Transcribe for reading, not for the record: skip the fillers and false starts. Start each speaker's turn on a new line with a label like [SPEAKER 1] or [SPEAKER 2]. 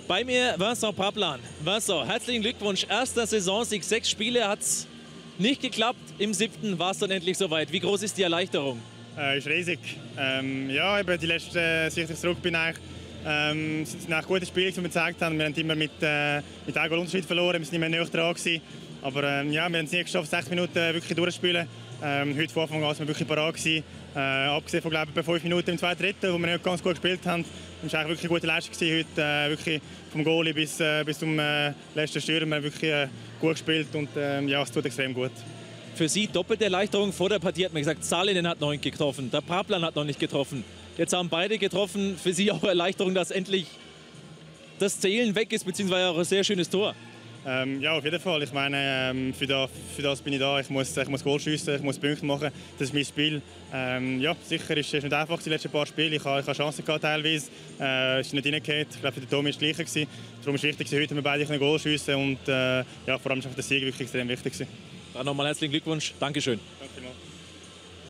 [SPEAKER 1] Bei mir Vincent Praplan. Vincent, herzlichen Glückwunsch. Erster Saisonsieg, 6 Spiele hat es nicht geklappt. Im 7. war es dann endlich soweit. Wie groß ist die Erleichterung?
[SPEAKER 2] Ist riesig. Ja, eben die letzten, seit ich zurück bin, sind nach guten Spielen, die wir gezeigt haben. Wir haben immer mit einem Goal Unterschied verloren, wir sind nicht mehr näher dran gewesen. Aber ja, wir haben es nie geschafft, 60 Minuten wirklich durchzuspielen. Heute von Anfang an waren wir wirklich parat gewesen. Abgesehen von, glaube ich, 5 Minuten im 2. Drittel, wo wir nicht ganz gut gespielt haben. Es war eigentlich wirklich eine gute Leistung gewesen. Heute wirklich vom Goalie bis zum letzten Stürmer wirklich gut gespielt und ja, es tut extrem gut.
[SPEAKER 1] Für Sie doppelte Erleichterung. Vor der Partie hat man gesagt, Salinen hat noch nicht getroffen, der Praplan hat noch nicht getroffen. Jetzt haben beide getroffen. Für Sie auch Erleichterung, dass endlich das Zählen weg ist, beziehungsweise auch ein sehr schönes Tor.
[SPEAKER 2] Ja, auf jeden Fall. Ich meine, für das bin ich da. Ich muss Goal schiessen, ich muss Punkte machen. Das ist mein Spiel. Ja, sicher ist es nicht einfach die letzten paar Spiele. Ich habe Chancen gehabt teilweise. Es ist nicht reingegangen. Ich glaube, für den Tommy war es das Gleiche. Darum ist es wichtig, heute wir beide ein Goal schiessen. Und ja, vor allem ist der Sieg wirklich extrem wichtig.
[SPEAKER 1] Dann nochmal herzlichen Glückwunsch. Dankeschön.
[SPEAKER 2] Danke vielmals.